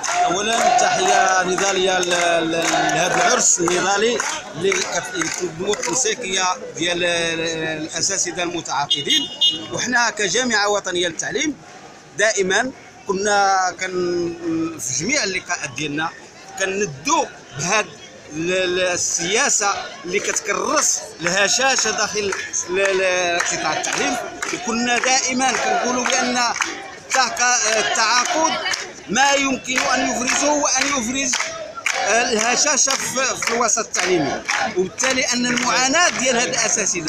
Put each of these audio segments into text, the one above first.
اولا تحيه نضاليه لهذا العرس النضالي اللي كتنظموا التنسيقيه ديال الاساتذه المتعاقدين. وحنا كجامعه وطنيه للتعليم دائما كنا في جميع اللقاءات ديالنا كندوا بهذا السياسه اللي كتكرس الهشاشه داخل قطاع التعليم. وكنا دائما كنقولوا بان التعاقد ما يمكن ان يفرزه وان يفرز الهشاشه في الوسط التعليمي، وبالتالي ان المعاناه ديال هاد الاساتذه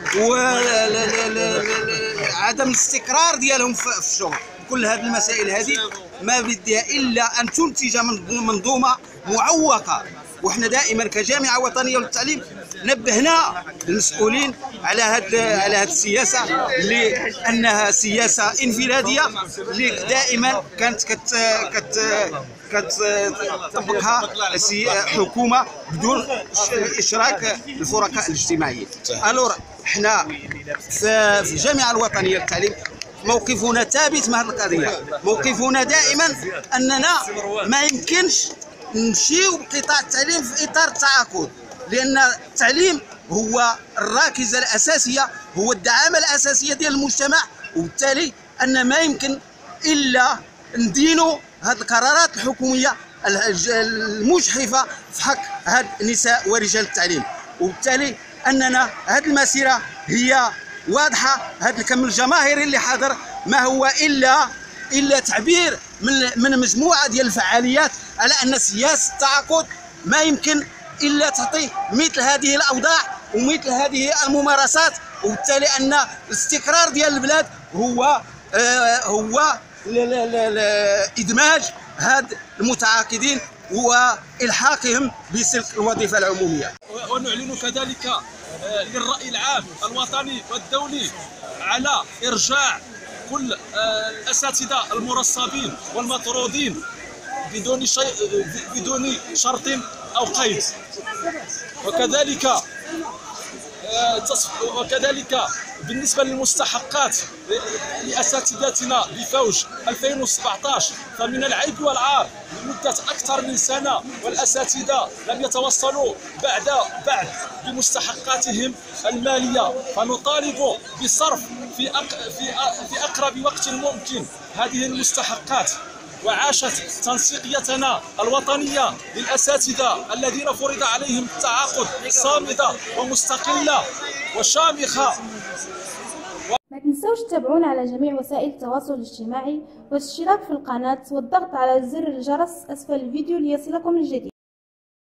وعدم الاستقرار ديالهم في الشغل، كل هذه المسائل هذه ما بدها الا ان تنتج منظومه معوقه. وحنا دائما كجامعه وطنيه للتعليم نبهنا المسؤولين على هذه السياسه لانها سياسه انفراديه اللي دائما كانت كتطبقها حكومه بدون اشراك الفرقاء الاجتماعيين. الور حنا في الجامعه الوطنيه للتعليم موقفنا ثابت مع هذه القضيه. موقفنا دائما اننا ما يمكنش نمشيو بقطاع التعليم في اطار التعاقد، لان التعليم هو الراكزه الاساسيه، هو الدعامه الاساسيه ديال المجتمع، وبالتالي ان ما يمكن الا ندينوا هذه القرارات الحكوميه المجحفه في حق هاد النساء ورجال التعليم. وبالتالي اننا هذه المسيره هي واضحه. هذا الكم الجماهيري اللي حاضر ما هو الا تعبير من مجموعه ديال الفعاليات على ان سياسه التعاقد ما يمكن الا تعطي مثل هذه الاوضاع ومثل هذه الممارسات. وبالتالي ان الاستقرار ديال البلاد هو ادماج هاد المتعاقدين والحاقهم بسلك الوظيفه العموميه. ونعلن كذلك للرأي العام الوطني والدولي على إرجاع كل الأساتذة المرصبين والمطرودين بدون شرط أو قيد. وكذلك بالنسبة للمستحقات لأساتذتنا بفوج 2017 فمن العيب والعار لمدة أكثر من سنة والأساتذة لم يتوصلوا بعد بمستحقاتهم المالية، فنطالب بصرف في أقرب وقت ممكن هذه المستحقات. وعاشت تنسيقيتنا الوطنية للأساتذة الذين فرض عليهم التعاقد صامدة ومستقلة وشامخة. ما تنسوش تتابعونا على جميع وسائل التواصل الاجتماعي والاشتراك في القناة والضغط على زر الجرس أسفل الفيديو ليصلكم الجديد.